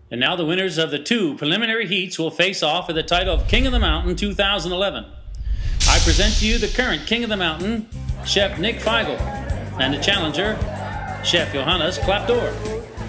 And now the winners of the 2 preliminary heats will face off for the title of King of the Mountain 2011. I present to you the current King of the Mountain, Chef Nick Figel, and the challenger, Chef Johannes Klapdohr.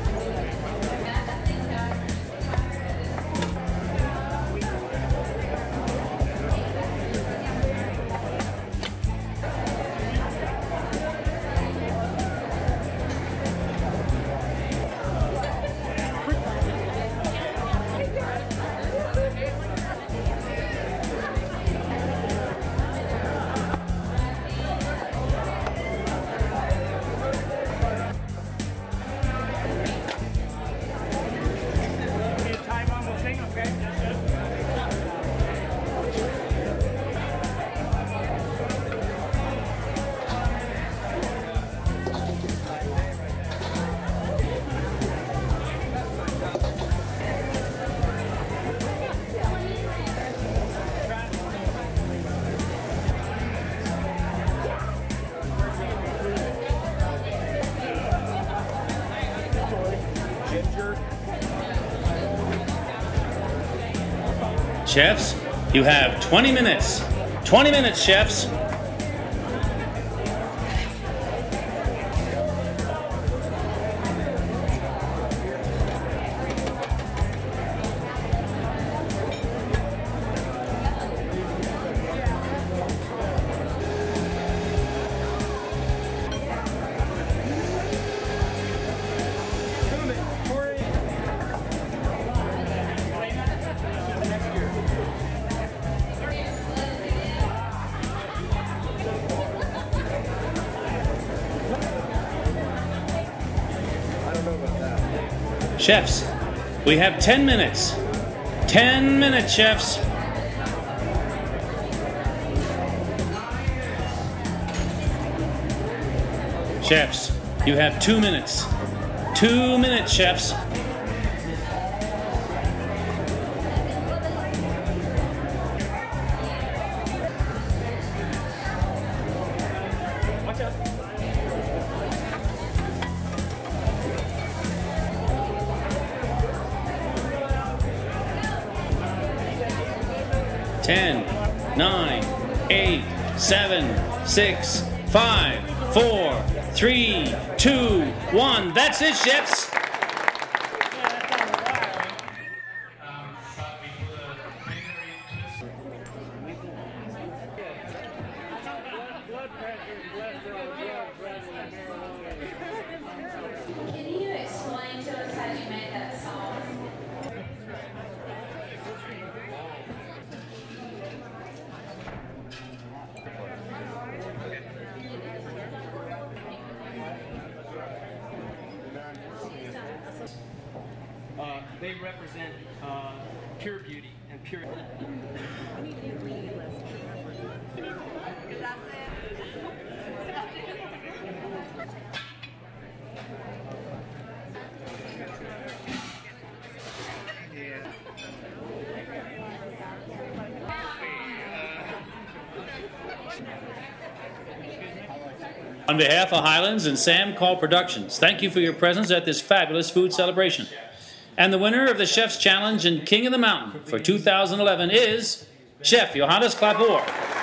Chefs, you have 20 minutes. 20 minutes, chefs. Chefs, we have 10 minutes. 10 minutes, chefs. Chefs, you have 2 minutes. 2 minutes, chefs. Watch out. 10, 9, 8, 7, 6, 5, 4, 3, 2, 1. That's it, chefs. Can you explain to us how you made that sauce? They represent pure beauty and pure. On behalf of Highlands and Sam Call Productions, thank you for your presence at this fabulous food celebration. And the winner of the Chef's Challenge and King of the Mountain for 2011 is Chef Johannes Klapdohr.